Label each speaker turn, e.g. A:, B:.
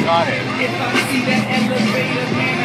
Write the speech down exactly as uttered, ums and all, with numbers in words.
A: Got it.
B: If I see that elevator, man.